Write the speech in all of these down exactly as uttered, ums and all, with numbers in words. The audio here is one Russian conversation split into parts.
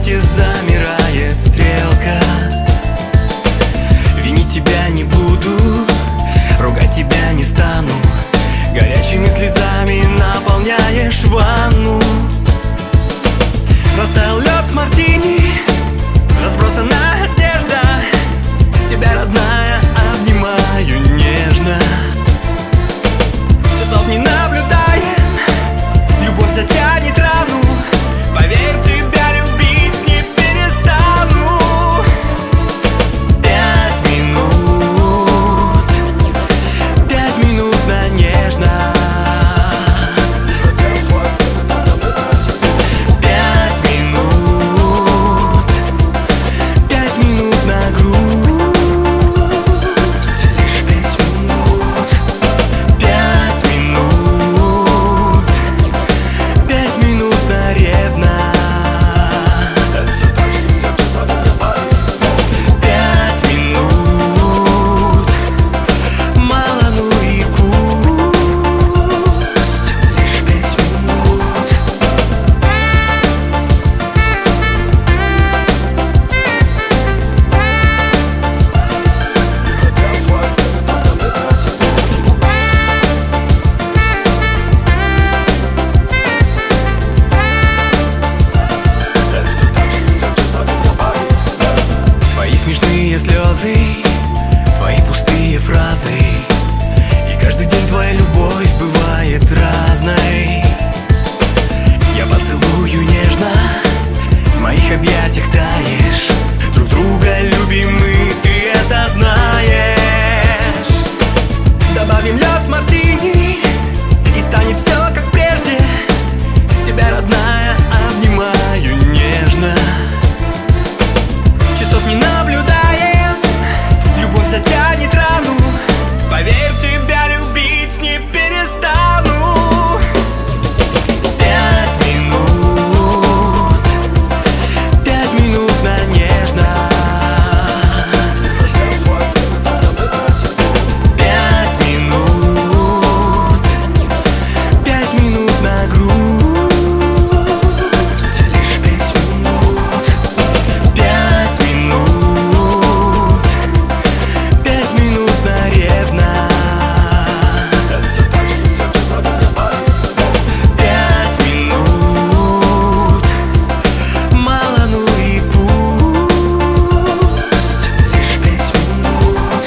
счете замирает стрелка. Винить тебя не буду, ругать тебя не стану. Горячими слезами наполняешь ванну. Растаял лед мартини, разбросана одежда. Тебя, родная, обнимаю нежно. Часов не наблюдаем, любовь затянет рану. Поверь, тебя любить не перестану. Пять минут, пять минут на нежность. Пять минут, пять минут на грусть. Лишь пять минут, пять минут, пять минут на ревность. Пять минут, мало, ну и пусть. Лишь пять минут. Твои смешные слезы, твои пустые фразы, и каждый день твоя любовь бывает разной. Я поцелую нежно, в моих объятиях таешь. Друг друга любим мы, ты это знаешь. Добавим лед мартини, и станет все как прежде. Тебя, родная, обнимаю нежно. Часов не наблюдаем, любовь затянет рану. Поверь, тебя любить не перестану. Пять минут, пять минут на нежность. Пять минут, пять минут на грусть. Лишь пять минут. Пять минут, пять минут на ревность. Пять минут, мало, ну и пусть. Лишь пять минут.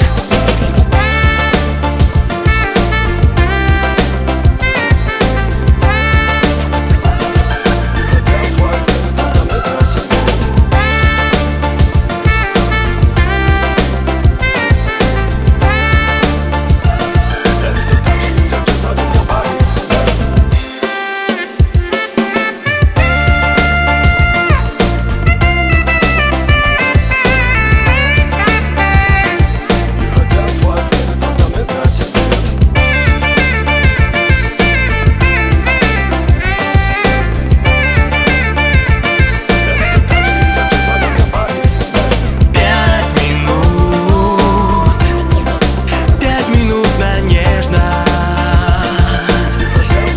Пять минут, пять минут на нежность.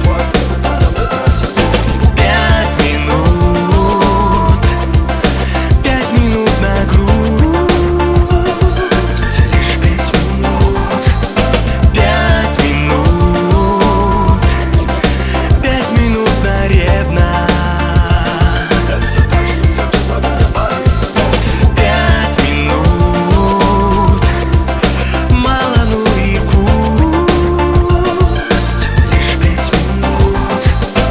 Пять минут, пять минут на грусть. Лишь пять минут. Пять минут, пять минут на ревность. Пять минут, мало, ну и пусть. Лишь пять минут.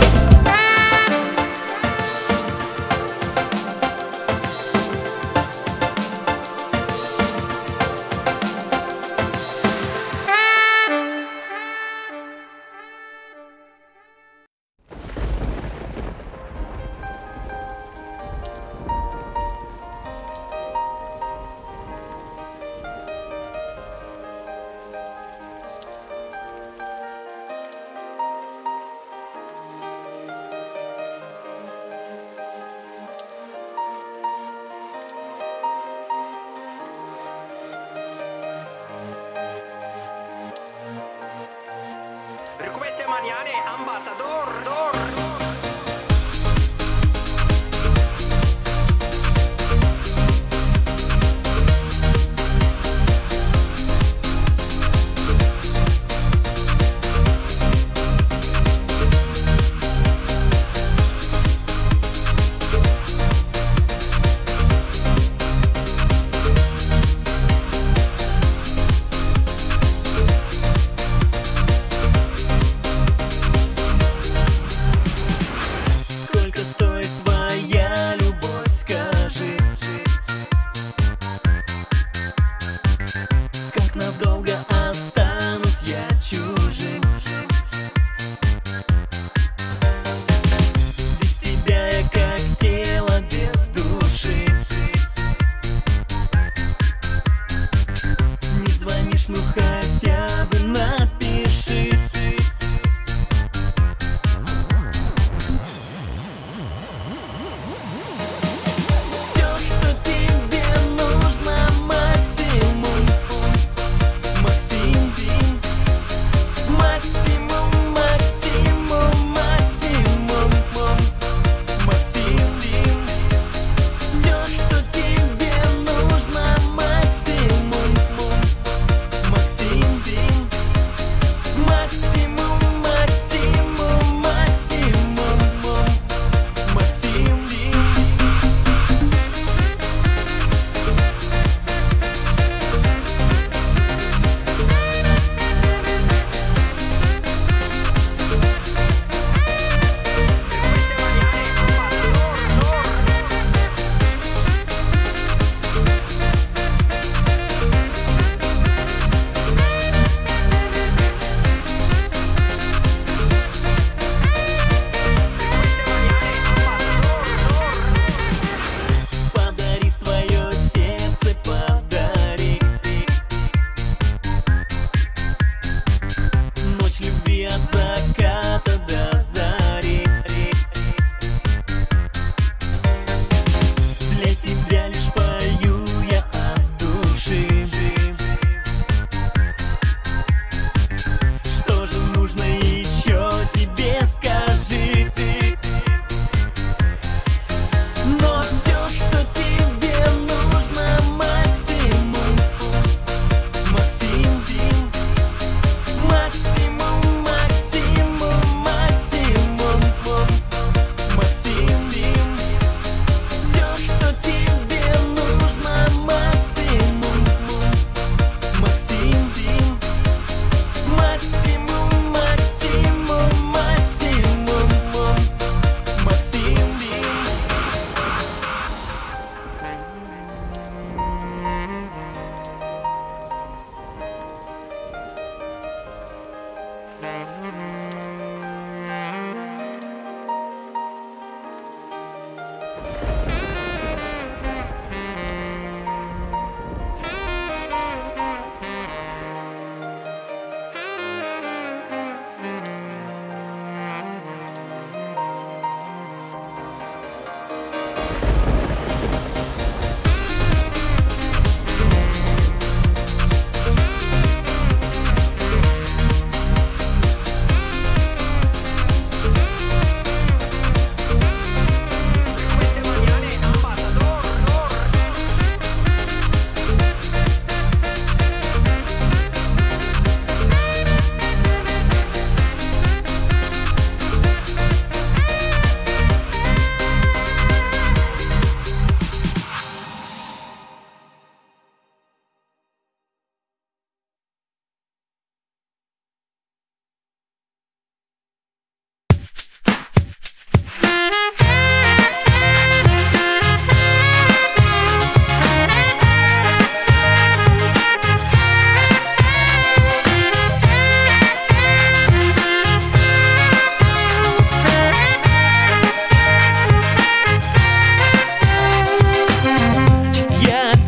Requeste maniane, ambassador, dor.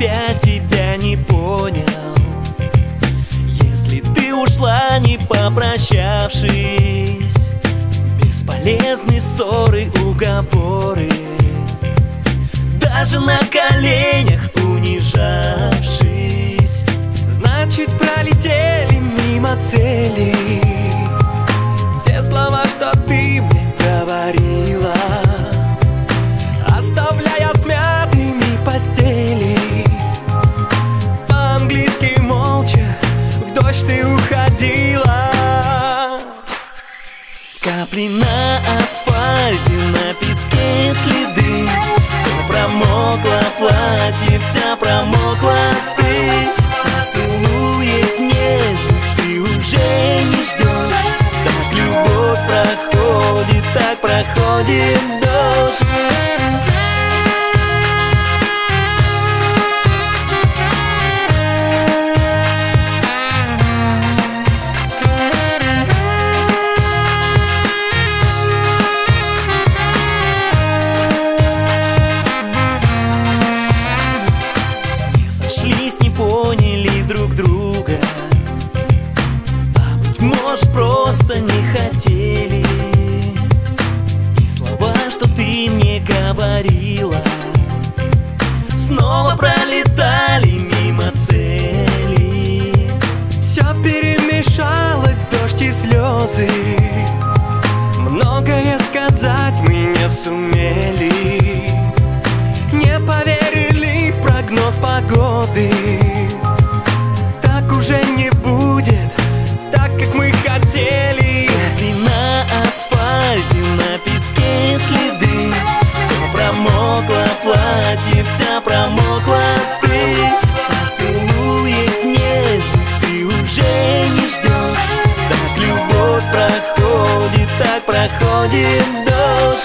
опять тебя не понял. Если ты ушла, не попрощавшись, бесполезны ссоры, уговоры, даже на коленях унижавшись. Значит, пролетели мимо цели все слова, что ты мне говорила, оставляя смятыми постели. По-английски молча в дождь ты уходила. Капли на асфальте, на песке следы. Все промокло, платье вся промокла. Ты поцелуев нежных ты уже не ждешь. Так любовь проходит, так проходит дождь. Просто не хотели. И слова, что ты мне говорила, снова пролетали мимо цели. Все перемешалось, дождь и слезы. Многое сказать мы не сумели. Не поверили в прогноз погоды. Так уже не будет, так как мы хотели. Капли на асфальте, на песке следы. Все промокло, платье вся промокла. Ты поцелуев нежных ты уже не ждешь. Так любовь проходит, так проходит дождь.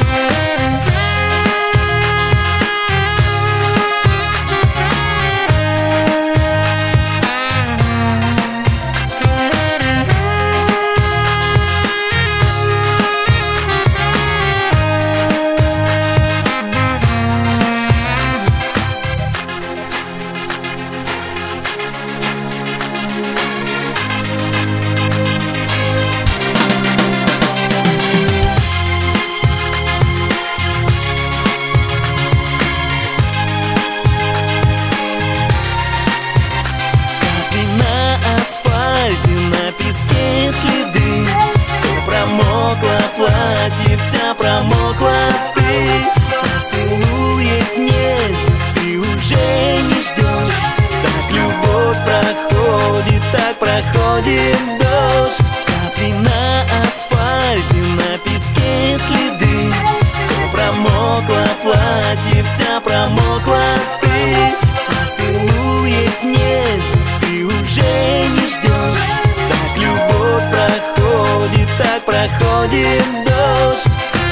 Вся промокла. Ты поцелуев нежных ты уже не ждешь. Так любовь проходит, так проходит дождь. Капли на асфальте, на песке следы. Все промокло, платье вся промокла. Ты поцелуев нежных ты уже не ждешь. Так любовь проходит, так проходит дождь.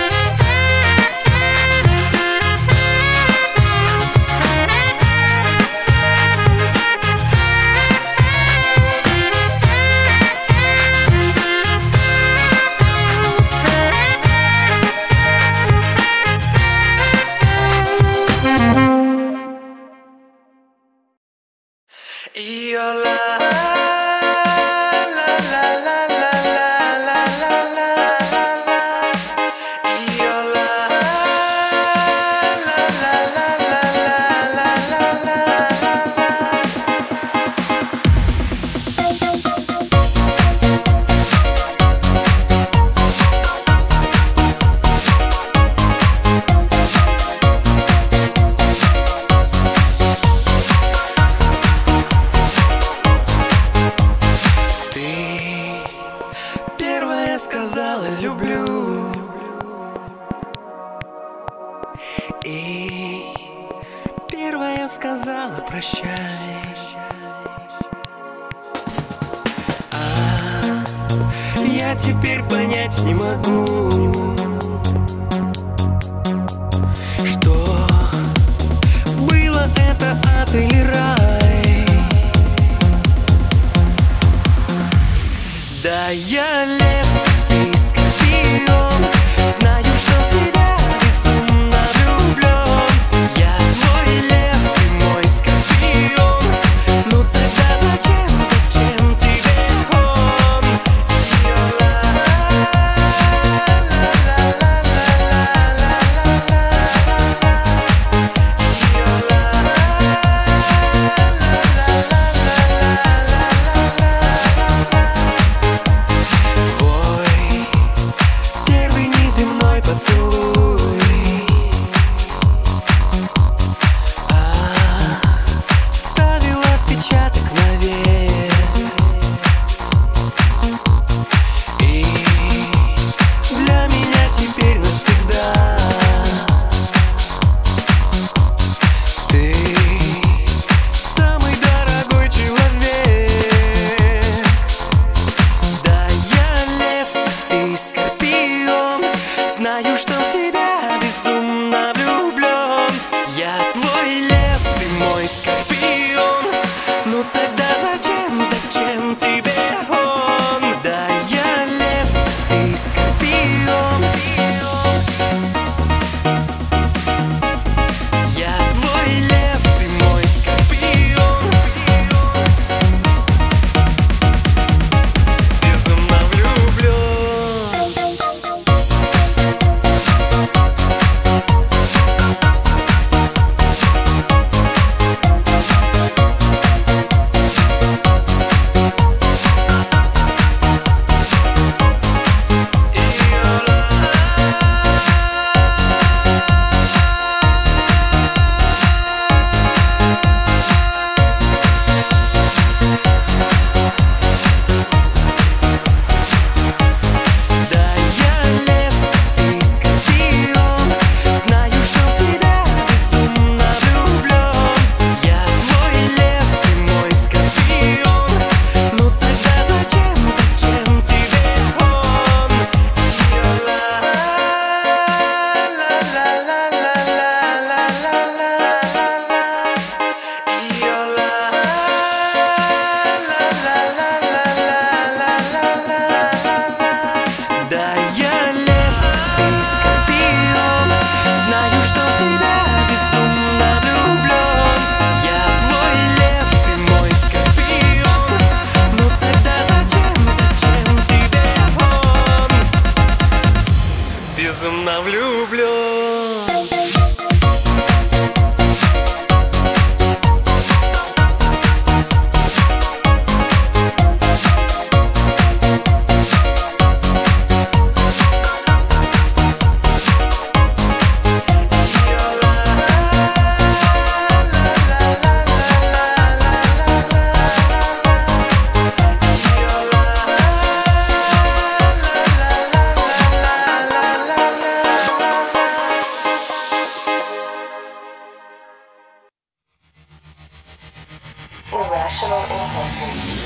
Сказала люблю, и первая сказала прощай. А я теперь понять не могу, что было это ад или рай. Да я лев, ты скорпион, знаю, что в тебя безумно влюблен. Я твой лев, ты мой скорпион. Irrational impulses.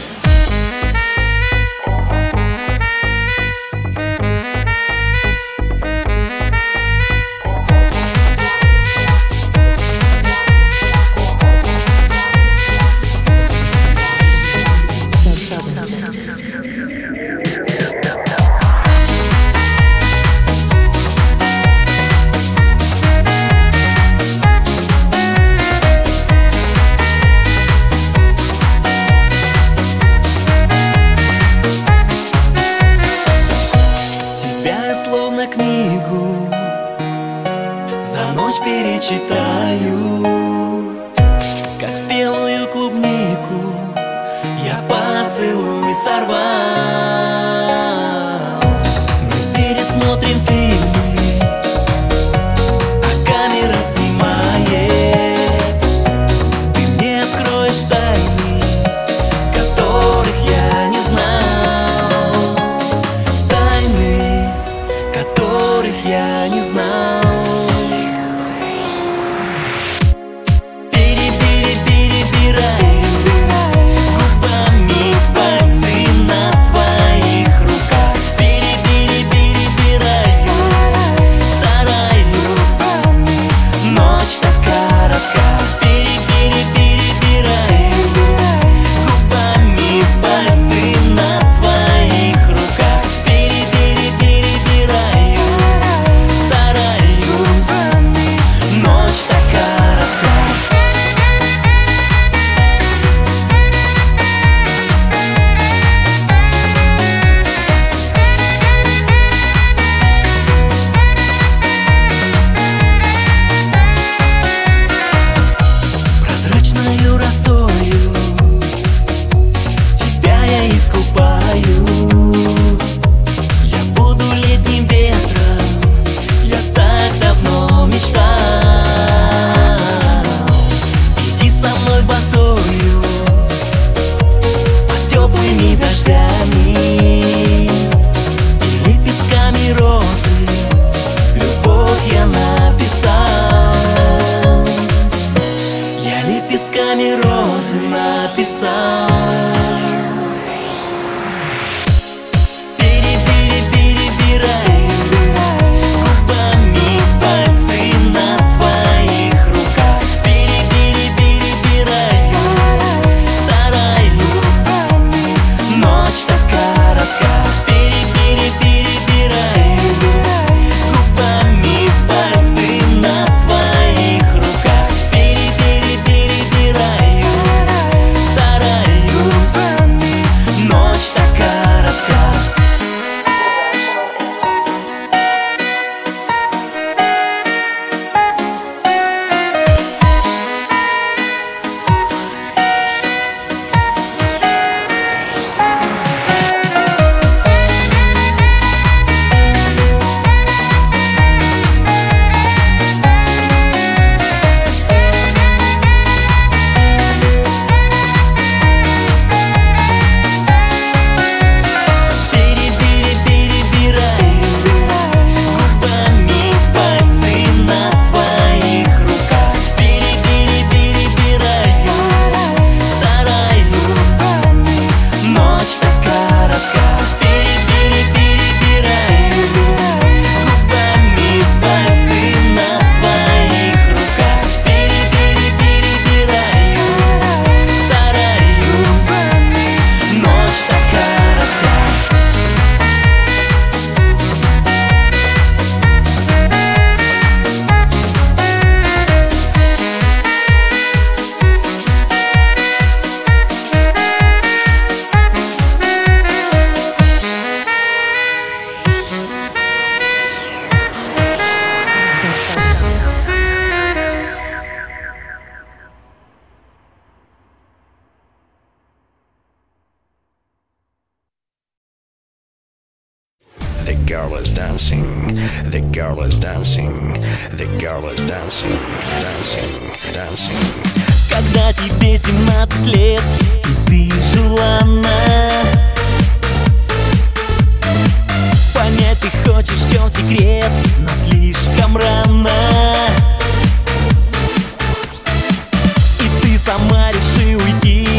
Словно книгу за ночь перечитаю, как спелую клубнику я поцелуй сорвал. Мы пересмотрим фильмы, а камера снимает. Ты мне откроешь тайны, которых я не знал, тайны, которых я не знал. Пере-пере-перебирай губами пальцы на твоих руках. Пере-пере-перебирай, стараюсь, ночь так коротка. Пере-пере-перебирай губами пальцы на твоих руках. Пере-пере-перебирай, ночь так коротка. Прозрачною росою тебя я искупаю. Я буду летним ветром, я так давно мечтал. Иди со мной босою под теплыми дождями и лепестками розы любовь я написал. Я лепестками розы написал. Пере-пере-перебирай губами пальцы на твоих руках. Пере-пере-перебирай, стараюсь, ночь так коротка. Пере-пере-перебирай губами пальцы на твоих руках. Пере-пере-перебирай, стараюсь, ночь так коротка. Пере-пере-перебирай губами пальцы на твоих руках. Пере-пере-перебирай, стараюсь, ночь так коротка. Пере-пере-перебирай губами пальцы на твоих руках. Пере-пере-перебирай, стараюсь, ночь так коротка. The girl is dancing, the girl is dancing, the girl is dancing, dancing, dancing. Когда тебе семнадцать лет, и ты желанна, понять ты хочешь, в чем секрет, но слишком рано. И ты сама реши уйти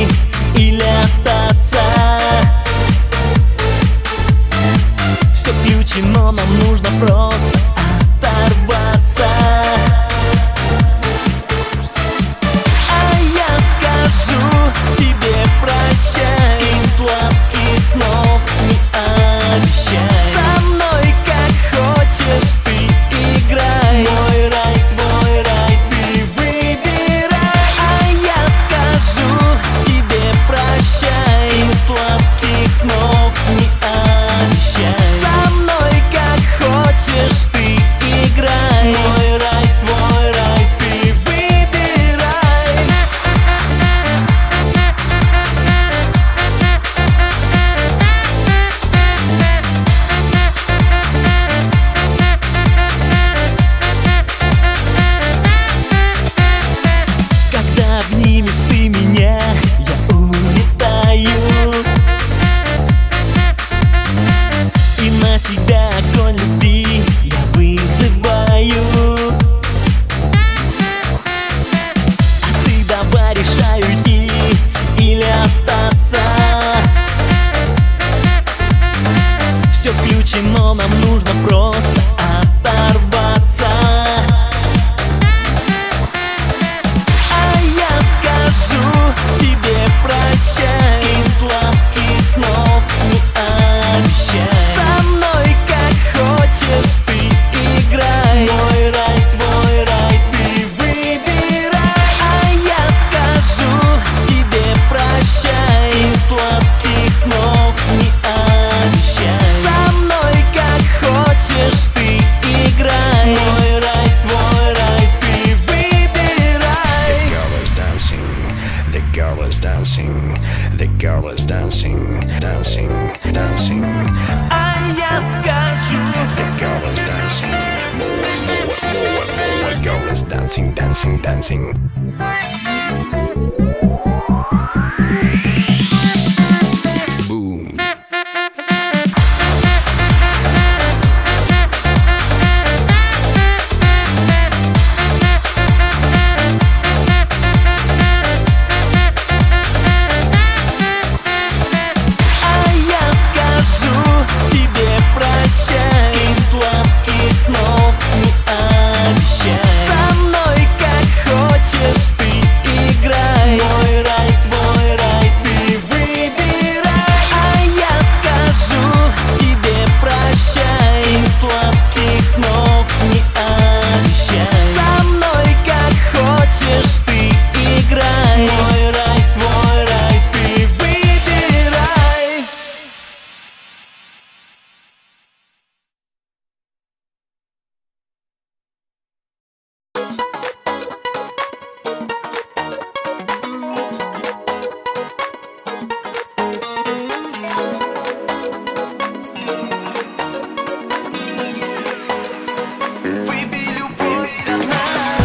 просто оторваться. А я скажу тебе прощай и сладких снов не обещай. Со мной как хочешь ты играй, мой рай, твой рай, ты выбирай. А я скажу тебе прощай и сладких снов не обещай. Со мной как хочешь ты играй, мой рай, твой рай, ты выбирай. Когда обнимешь ты меня, я улетаю, и на себя огонь любви я вызываю. А ты давай решай, уйти или остаться. Все включено, нам нужно просто оторваться. А я скажу тебе прощай и сладких снов не обещай. Со мной как хочешь ты играй, мой рай, твой рай, ты выбирай. А я скажу тебе прощай и сладких снов не обещай. Со мной как хочешь ты играй, мой рай, твой рай, ты выбирай. The girl is dancing, the girl is dancing, dancing, dancing. А я скажу The girl is dancing, more, more, more, more. The girl is dancing, dancing, dancing. Boom. А я скажу тебе прощай и сладких снов не обещай. Со мной как хочешь ты играй, мой рай, твой рай, ты выбирай. А я скажу тебе прощай и сладких снов не обещай. Со мной как хочешь ты играй, мой рай, твой рай, ты выбирай. Выпей любовь до дна.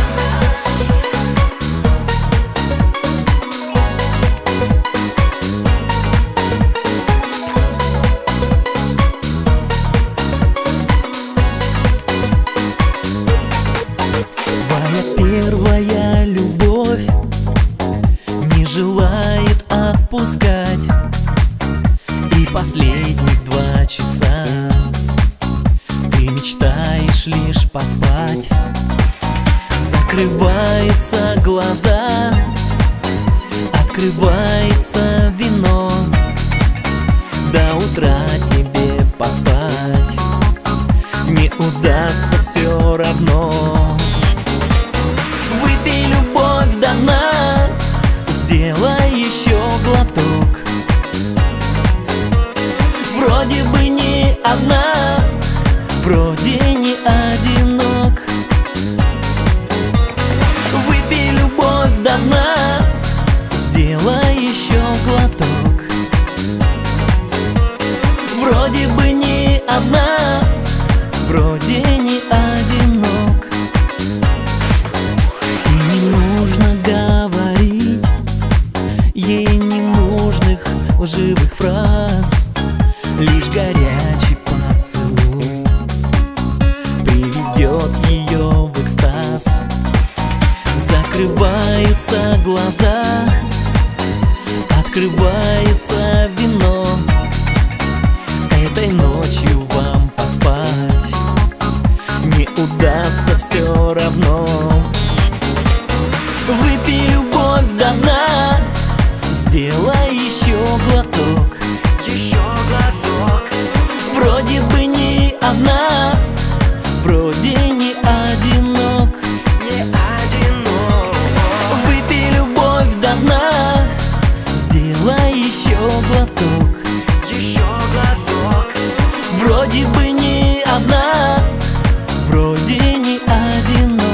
Твоя первая любовь не желает отпускать, и последних два часа ты мечтаешь лишь поспать. Закрываются глаза, открывается вино, до утра тебе поспать не удастся все равно. Выпей любовь до дна, сделай еще глоток. Вроде бы не одна, вроде не одинок. Выпей любовь до дна, сделай еще глоток. Вроде бы не одна, вроде не одинок. И не нужно говорить ей ненужных лживых фраз, лишь горячий поцелуй приведет ее в экстаз. Закрываются глаза, открывается вино. Этой ночью вам поспать удастся все равно. Выпей любовь до дна, сделай еще глоток. Еще глоток. Вроде бы не одна, вроде не одинок. Не одинок. Выпей любовь до дна, сделай еще глоток. Еще глоток. Вроде бы не одна, вроде не одинок.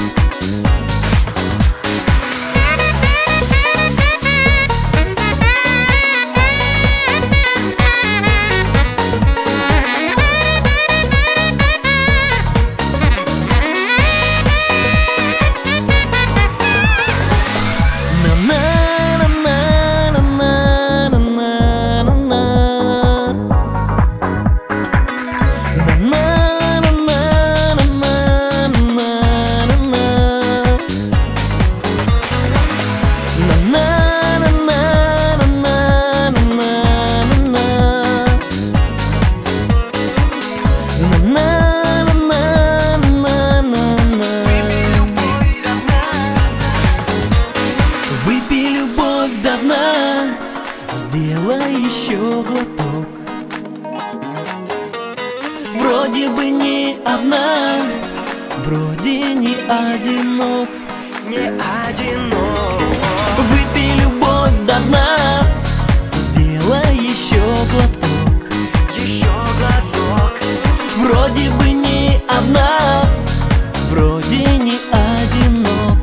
Выпей любовь до дна, сделай еще глоток. Вроде бы не одна, вроде не одинок. Не одинок. Выпей любовь до дна, сделай еще глоток. Еще глоток. Вроде бы не одна, вроде не одинок.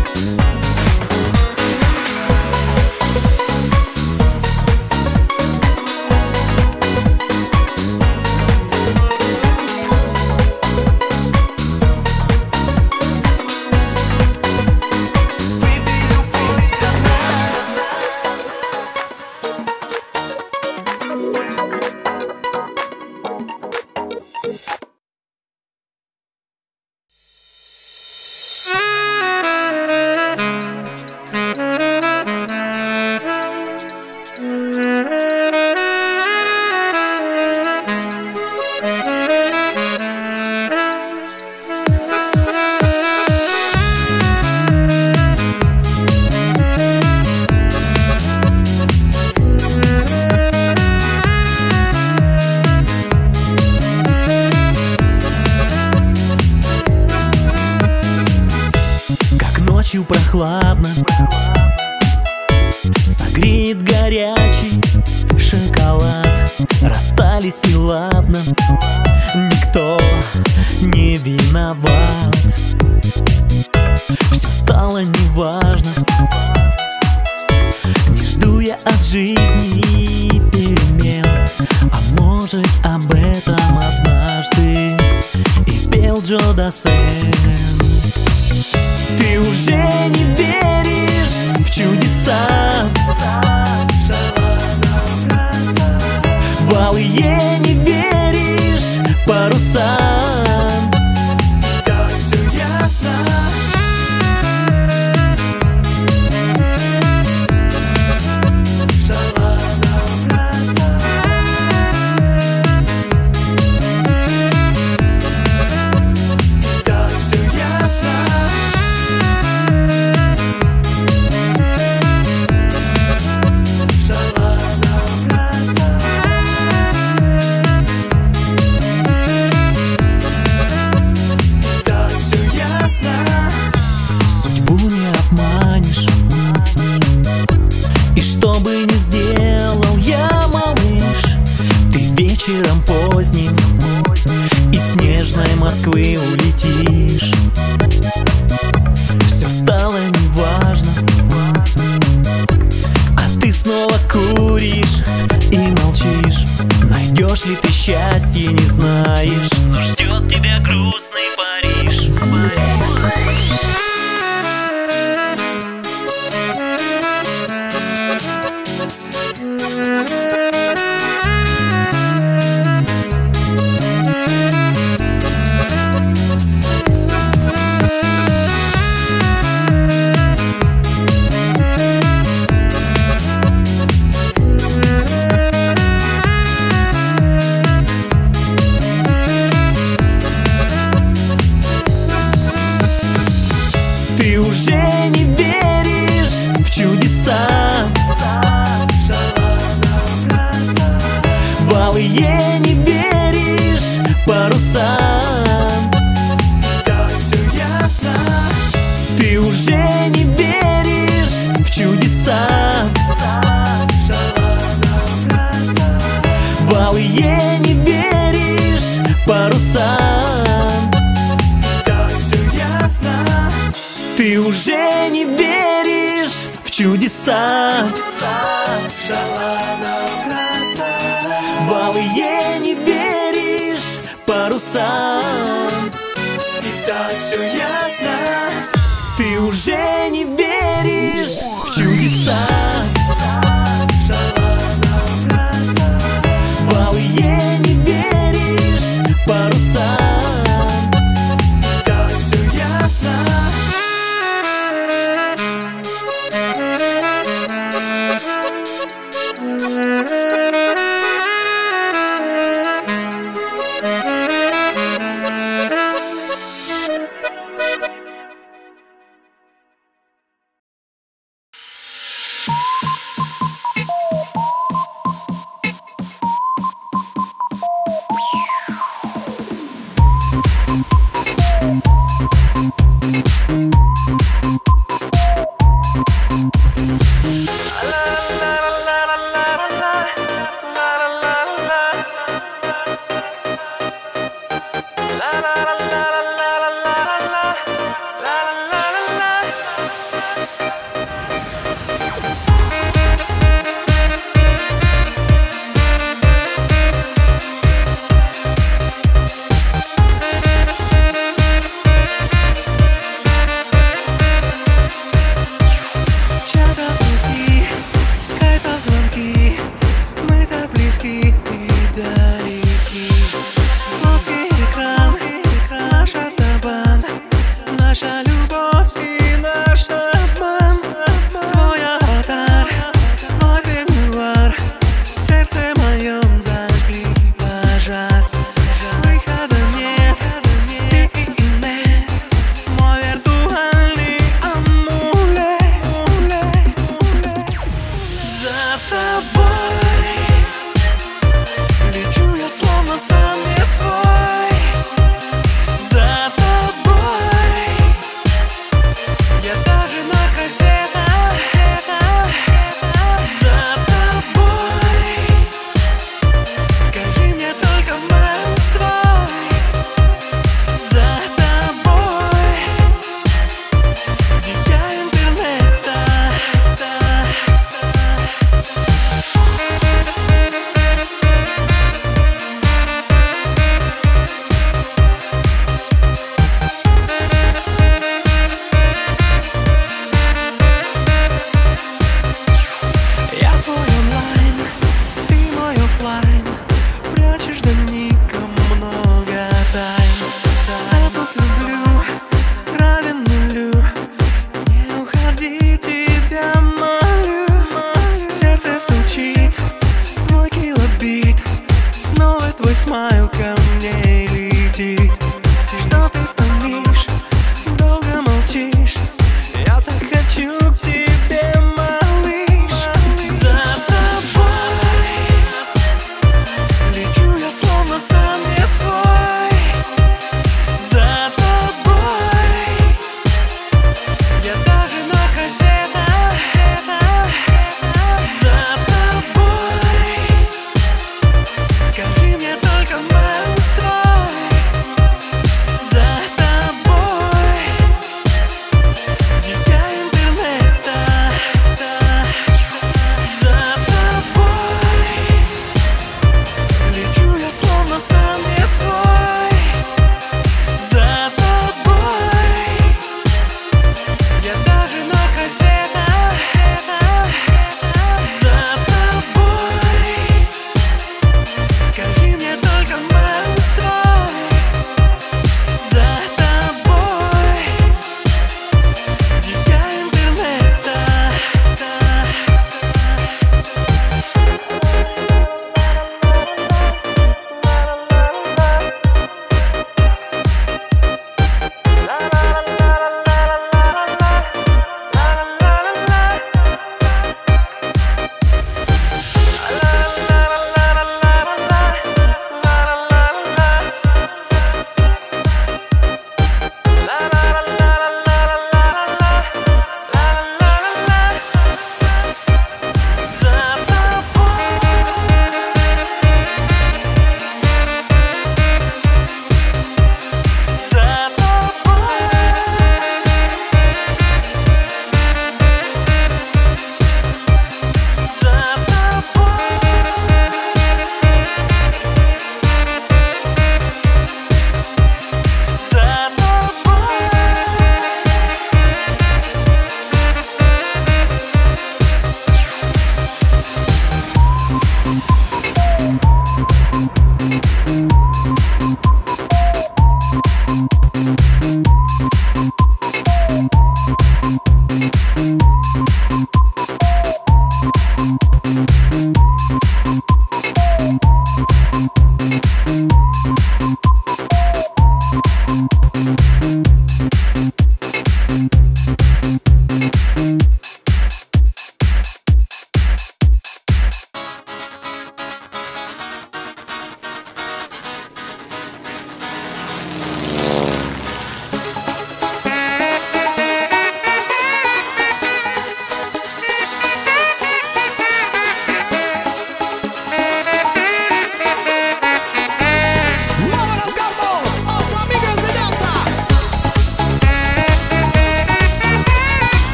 Ночью прохладно, согреет горячий шоколад. Расстались и ладно, никто не виноват. Все стало неважно, не жду я от жизни перемен. А может, об этом однажды и пел Джо Дассен. Ты уже не веришь в чудеса, в алые не веришь парусам. Так все ясно. Ждала напрасно. Так все ясно. И что бы ни сделал я, малыш, ты вечером поздним из снежной Москвы улетишь. Все стало неважно, а ты снова куришь и молчишь. Найдешь ли ты счастье, не знаешь, но ждет тебя грустный Париж. Валые не веришь парусам. Так все ясно. Ты уже не веришь в чудеса. Ждала напрасно. Валые не веришь парусам. И так все ясно. Ты уже не веришь в чудеса. Ждала напрасно. Валые не веришь парусам. И так все ясно.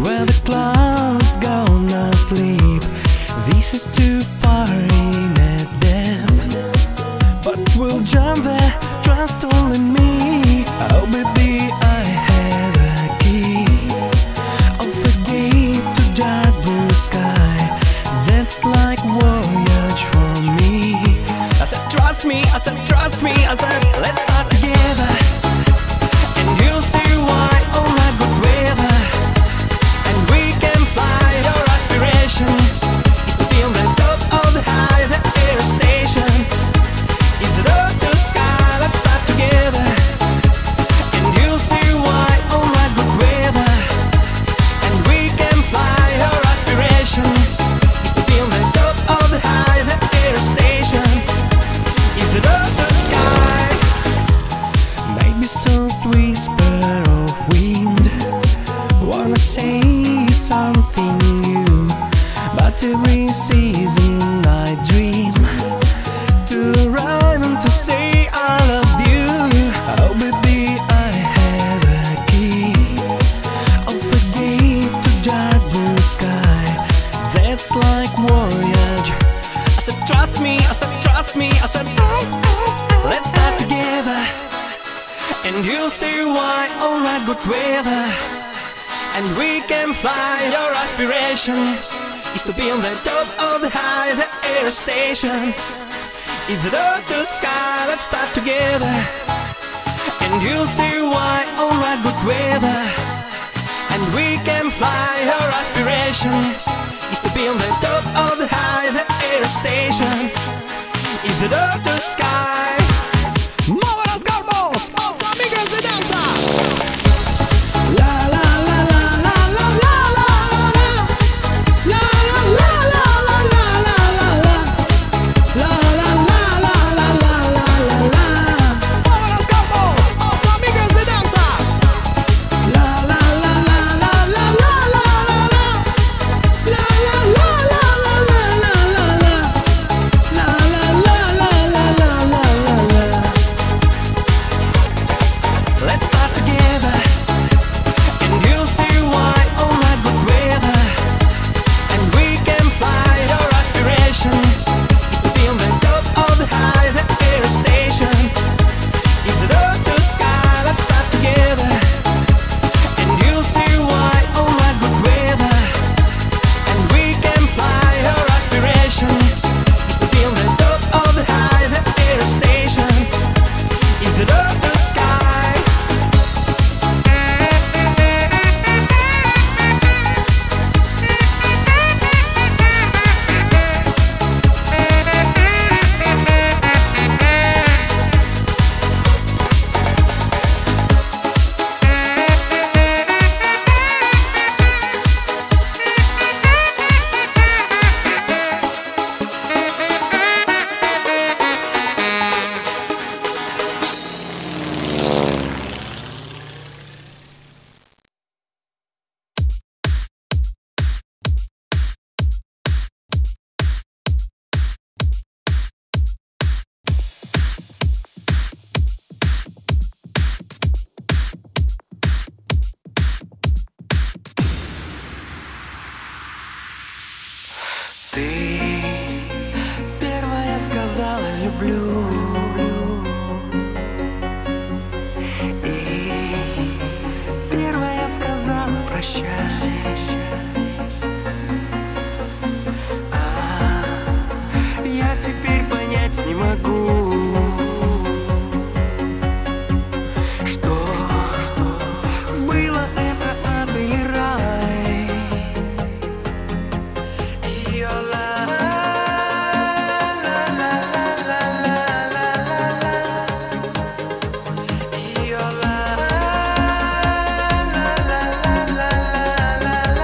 where the clouds gonna sleep. This is too far in a depth, but we'll jump there, trust only me. Oh baby, I have a key of the gate to that blue sky. That's like voyage for me. I said trust me, I said trust me, I said let's start together, and you'll see why. Alright, good weather, and we can fly. Your aspiration is to feel the top of the high, the air station. If the door to the sky, let's start together, and you'll see why. Alright, good weather, and we can fly. Your aspiration is to feel the top of the high, the air station. If the door to the sky, maybe soft whisper of wind, wanna say something new, but every season I dream to arrive and to say I love you. Oh baby, I have a key of the gate to that blue sky. That's like voyage. I said trust me, I said trust me, I said let's start together, and you'll see why. Alright, good weather, and we can fly. Your aspiration is to be on the top of the high, the air station. If the door to the sky, let's start together, and you'll see why. Alright, good weather, and we can fly. Your aspiration is to be on the top of the high, the air station. If the door to the sky. Móveros Gorbos, os amigos de danza. La la la la la la la la la la la la la la la la la la la la. Móveros Gorbos, os amigos de danza. La la la la la la la la la la la la la la la la. La la la la la la la la. Let's start together, and you'll see why. Alright, good weather, and we can fly. Your aspiration is to be on the top of the high, the air station. If the door to the sky, let's start together, and you'll see why. Alright, good weather, and we can fly. Your aspiration is to be on the top of the high, the air station. If the door to the sky. Ты первая сказала люблю, и первая сказала прощай. А я теперь понять не могу, что, что было это ад или рай. La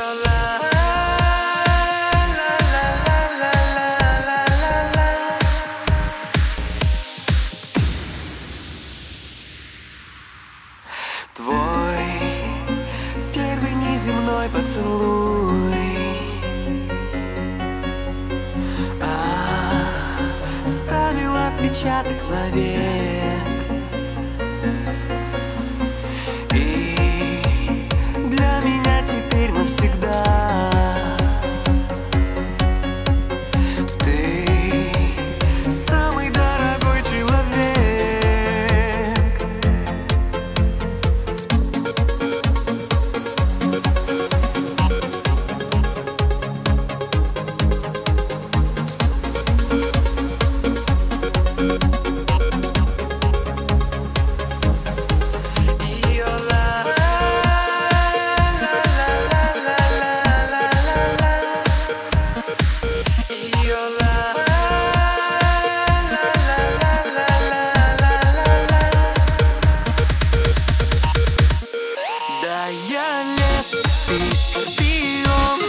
Твой первый неземной поцелуй оставил отпечаток навек. И для меня теперь навсегда ты самый дорогой человек. Да, я лев, ты скорпион,